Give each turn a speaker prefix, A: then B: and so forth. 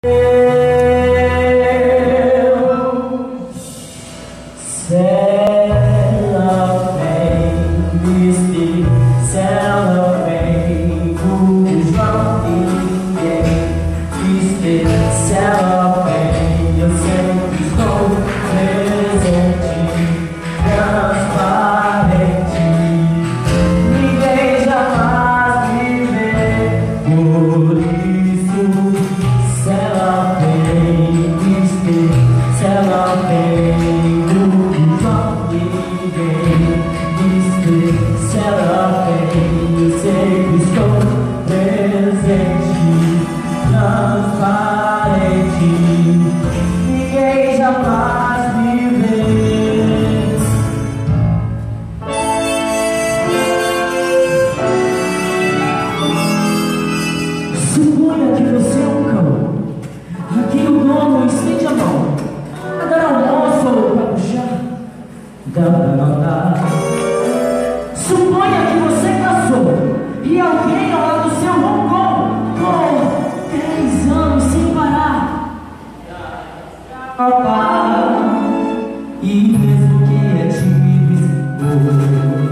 A: Suponha que você é um cão. Aqui o dono estende a mão a dar almoço ou para puxar. Dá pra notar. Suponha que você casou e alguém ao lado do seu roncou por 10 anos sem parar. E mesmo que é tímido,